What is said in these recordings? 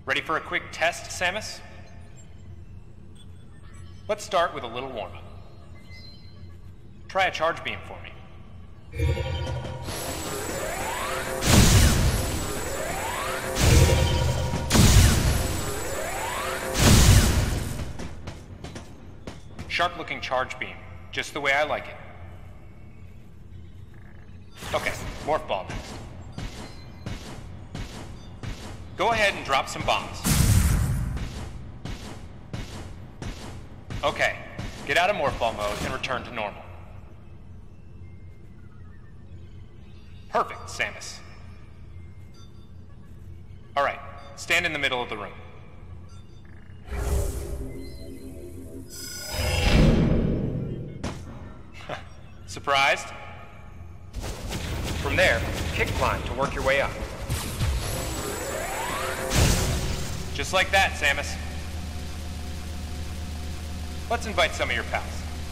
Ready for a quick test, Samus? Let's start with a little warm-up. Try a charge beam for me. Sharp-looking charge beam, just the way I like it. Okay, morph ball next. Go ahead and drop some bombs. Okay, get out of morph ball mode and return to normal. Perfect, Samus. Alright, stand in the middle of the room. Surprised? From there, kick climb to work your way up. Just like that, Samus. Let's invite some of your pals.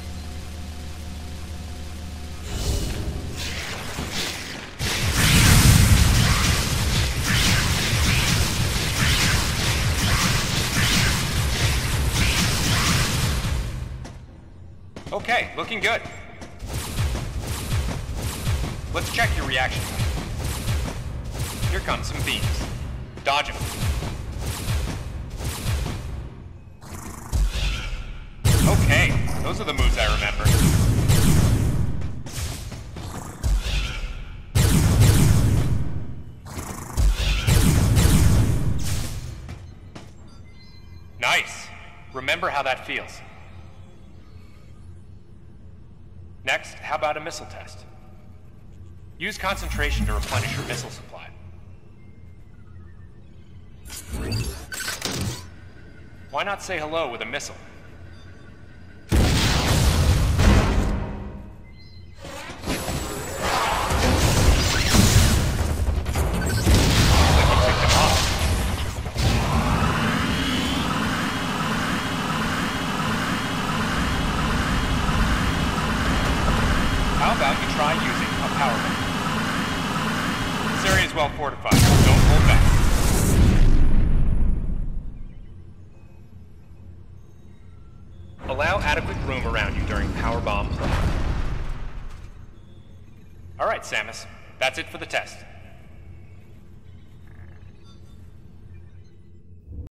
Okay, looking good. Let's check your reaction time. Here come some beams. Dodge them. Okay, those are the moves I remember. Nice. Remember how that feels. Next, how about a missile test? Use concentration to replenish your missile supply. Why not say hello with a missile? How about you try using a power bomb? This area is well fortified, so don't hold back. Allow adequate room around you during power bomb play. Alright, Samus, that's it for the test.